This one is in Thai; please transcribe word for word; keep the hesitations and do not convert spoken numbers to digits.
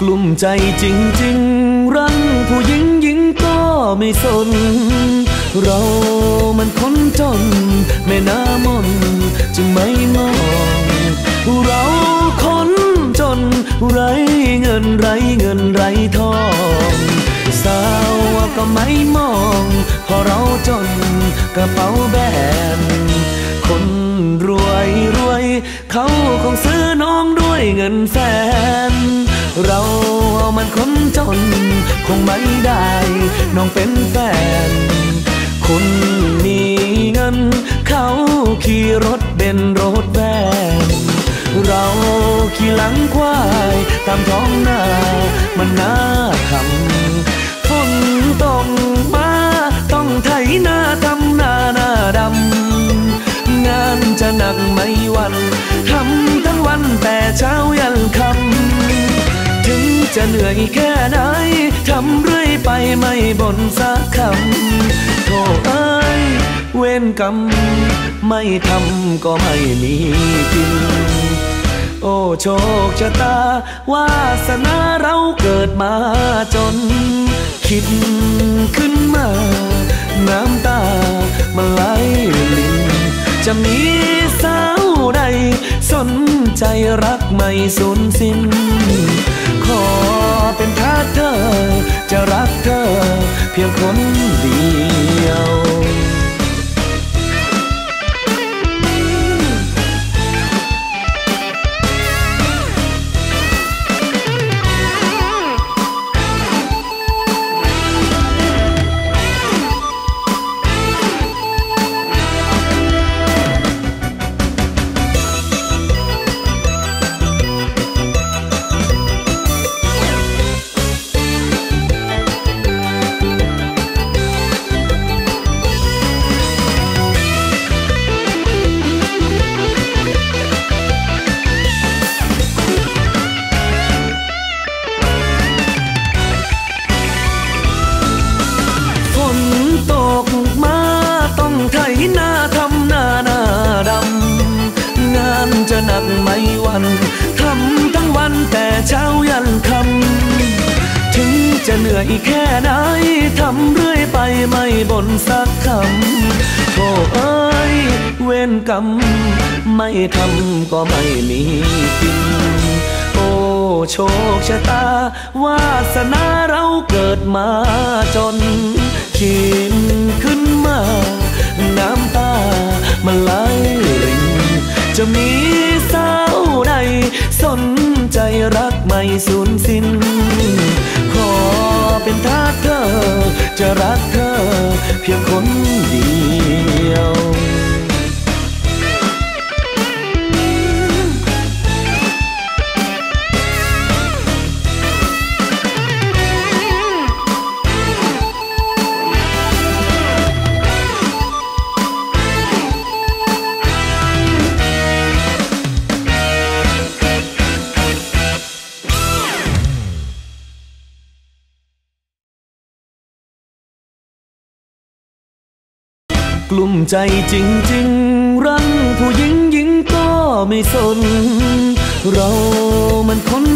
ลุ่มใจจริงๆรังผู้หญิงหญิงก็ไม่สนเรามันคนจนแม่น้ำมนจึงไม่มองเราคนจนไร้เงินไร้เงินไร้ทองสาวก็ไม่มองเพราะเราจนกระเป๋าแบนคนรวยรวยเขาคงซื้อน้องด้วยเงินแสนเรามันคนจนคงไม่ได้น้องเป็นแฟนคนมีเงินเขาขี่รถเบนซ์รถแวนเราขี่หลังควายตามท้องนามันน่าขำฝนตกมาต้องไถนาทำนาหน้าดำงานจะหนักไม่วันทำทั้งวันแต่เช้ายันค่ำถึงจะเหนื่อยแค่ไหนทำเรื่อยไปไม่บ่นสักคำโธ่เอ้ยเวรกรรมไม่ทำก็ไม่มีกินโอ้โชคชะตาวาสนาเราเกิดมาจนคิดขึ้นมาน้ำตามันไหลลินจะมีสาวใดสนใจรักไม่สูญสิ้นขอเป็นทาสเธอจะรักเธอเพียงคนเดียวจะหนักไม่วันทำทั้งวันแต่เช้ายันค่ำถึงจะเหนื่อยแค่ไหนทำเรื่อยไปไม่บ่นสักคำโธ่เอ้ยเวรกรรมไม่ทำก็ไม่มีกินโอ้โชคชะตาวาสนาเราเกิดมาจนคิดขึ้นมาน้ำตามันไหลรินจะมีสาวใดสนใจรักไม่สูญสิ้นขอเป็นทาสเธอจะรักเธอเพียงคนเดียวกลุ่มใจจริงๆรังผู้หญิงหญิงก็ไม่สนเรามันคน